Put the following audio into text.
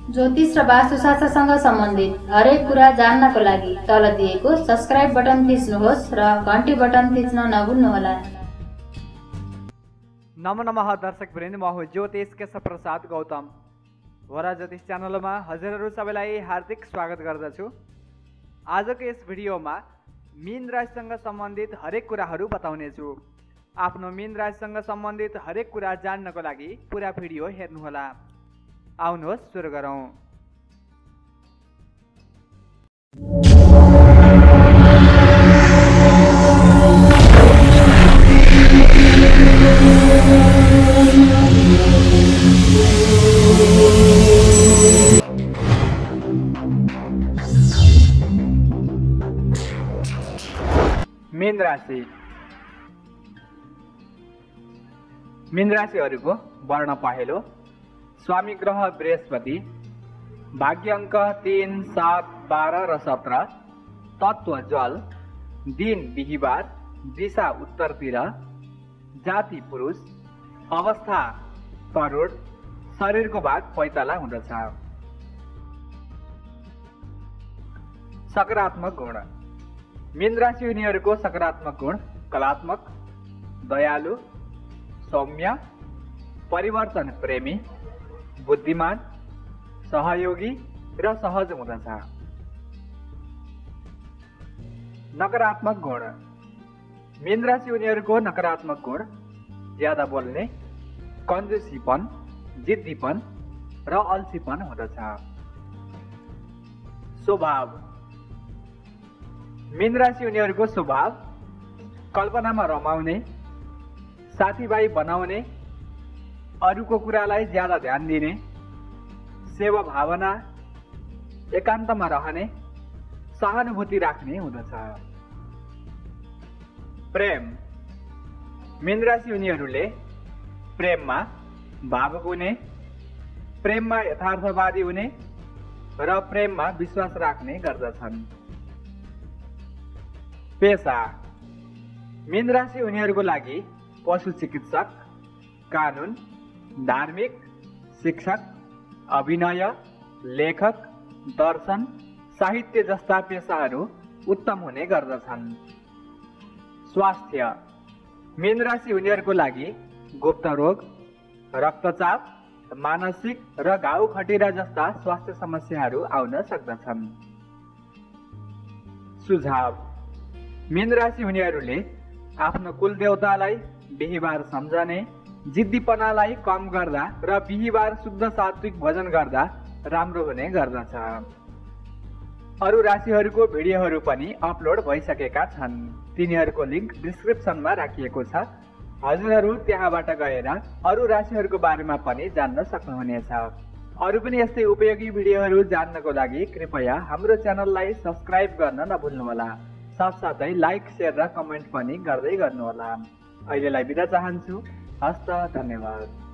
ज्योतिष र वास्तुशास्त्रसँग सम्बन्धित हरेक कुरा जान्नको लागि तल दिएको सब्स्क्राइब बटन थिच्नुहोस् र घण्टी बटन थिच्न नभुल्नुहोला। नमः दर्शकवृन्द, म हुँ ज्योतिष केशव प्रसाद गौतम। वरा ज्योतिष च्यानलमा हजुरहरू सबैलाई हार्दिक स्वागत गर्दछु। आजको यस भिडियोमा मीन राशिसँग सम्बन्धित हरेक कुराहरू बताउनेछु। आफ्नो मीन राशिसँग सम्बन्धित हरेक कुरा जान्नको लागि पुरा भिडियो हेर्नुहोला। आउनुहोस् सुरु गरौँ। मीन राशि। मीन राशिहरूको वर्ण पहेँलो, स्वामी ग्रह बृहस्पति, भाग्य अङ्क 3, 7, 12 र 17, तत्व जल, दिन बिहिबार, दिशा उत्तरतिर, जाति पुरुष, अवस्था करोड, शरीरको भाग पैताला हुँदछ। सकारात्मक गुण। मीन राशि उनीहरूको सकारात्मक गुण कलात्मक, दयालु, सौम्य, परिवर्तन प्रेमी, बुद्धिमान, सहयोगी र सहज हुँदछ। नकारात्मक गुण। मीन राशि उनीहरूको नकारात्मक गुण ज्यादा बोल्ने, कन्जुसीपन, जिद्दीपन र अल्छीपन हुँदछ। स्वभाव। मीन राशि उनीहरूको स्वभाव कल्पनामा रमाउने, साथीभाइ बनाउने, अरूको कुरालाई ज्यादा ध्यान दिने, सेवा भावना, एकान्तमा रहने, सहानुभूति राख्ने हुँदछ। प्रेम। मीन राशि उनीहरूले प्रेममा भावुक हुने, प्रेममा यथार्थवादी हुने र प्रेममा विश्वास राख्ने गर्दछन्। पेशा। मीन राशि उनीहरूको लागि पशु चिकित्सक, कानुन, धार्मिक, शिक्षक, अभिनय, लेखक, दर्शन, साहित्य जस्ता पेशाहरू उत्तम हुने गर्दछन्। स्वास्थ्य। मीन राशि उनीहरूको लागि गुप्त रोग, रक्तचाप, मानसिक र घाउ खटिरा जस्ता स्वास्थ्य समस्याहरू आउन सक्दछन्। सुझाव। मीन राशि उनीहरूले आफ्नो कुलदेवतालाई बिहिबार सम्झने, जिद्दीपनालाई कम गर्दा र बिहिबार शुद्ध सात्विक भोजन गर्दा राम्रो हुने गर्दछ। अरू राशिहरूको भिडियोहरू पनि अपलोड भइसकेका छन्। तिनीहरूको लिङ्क डिस्क्रिप्सनमा राखिएको छ। हजुरहरू त्यहाँबाट गएर अरू राशिहरूको बारेमा पनि जान्न सक्नुहुनेछ। अरू पनि यस्तै उपयोगी भिडियोहरू जान्नको लागि कृपया हाम्रो च्यानललाई सब्स्क्राइब गर्न नभुल्नुहोला। साथसाथै लाइक, सेयर र कमेन्ट पनि गर्दै गर्नुहोला। अहिलेलाई बिदा चाहन्छु। हस्त, धन्यवाद।